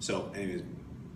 So, anyways.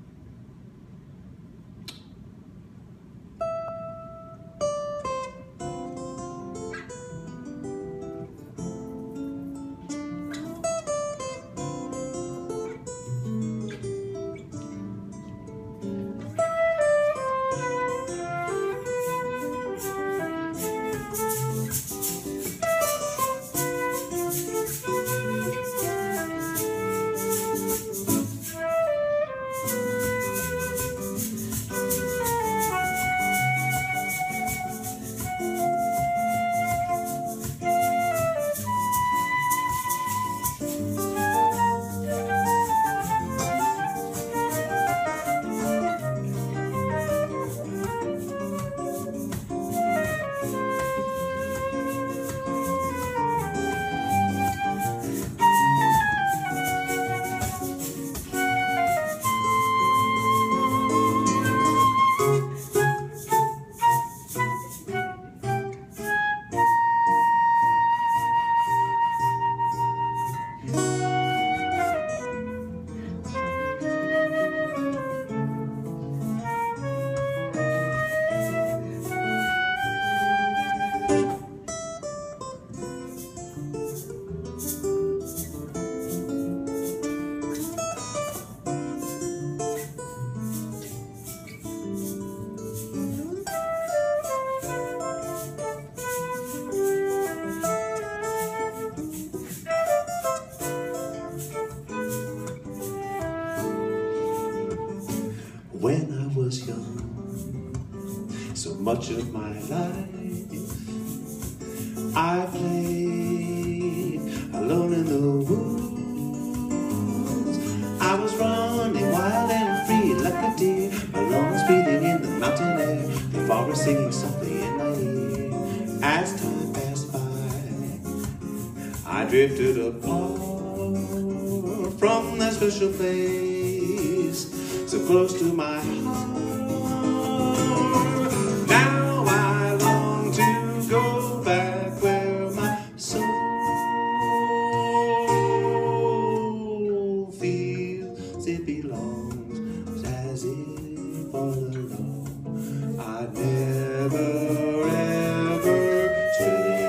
When I was young, so much of my life I played alone in the woods. I was running wild and free like a deer, my lungs breathing in the mountain air, the forest singing softly in my ear. As time passed by, I drifted apart from that special place, so close to my heart. Now I long to go back where my soul feels it belongs, as if all along I'd never ever stray.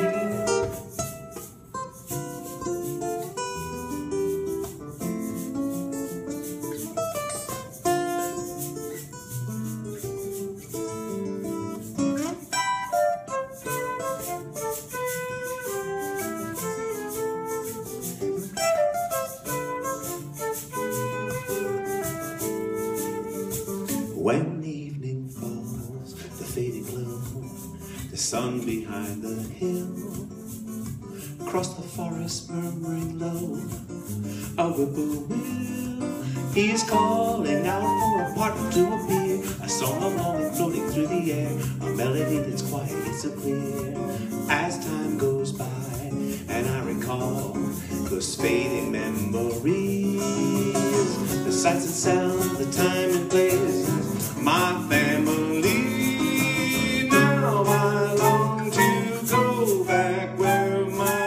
When evening falls, the fading glow, the sun behind the hill, across the forest murmuring low, a whippoorwill, he is calling out for a partner to appear, a song of longing floating through the air, a melody that's quiet yet so clear. As time goes by, and I recall those fading memories, the sights and sounds, the time and place, my family. Now I long to go back where my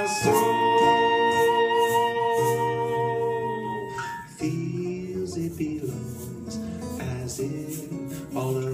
soul feels it belongs, as if all